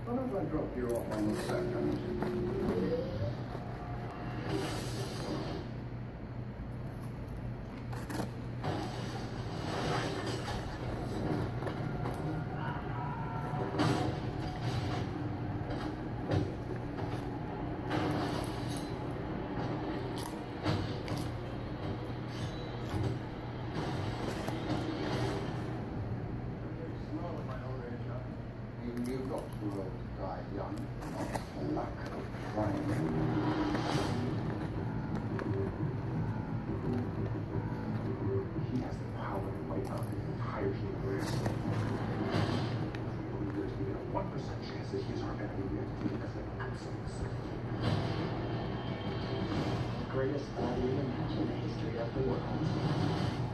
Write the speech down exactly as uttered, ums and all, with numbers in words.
Why don't I drop you off on the second? You've got to uh, die young, not the lack of trying. He has the power to wipe out the entire universe. We believe there's even a one percent chance that he's our enemy. We have to take it as an absolute certainty. Greatest value in the history of the world.